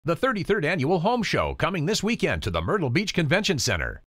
The 33rd Annual Home Show coming this weekend to the Myrtle Beach Convention Center.